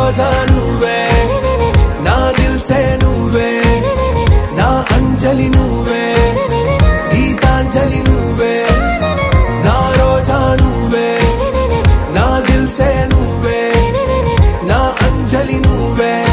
రోజా నువ్వే, నా దిల్ సే నువ్వే, నా అంజలి నువ్వే, గీతాంజలి నువ్వే, నా రోజా నువ్వే, నా దిల్ సే నువ్వే, నా అంజలి నువ్వే.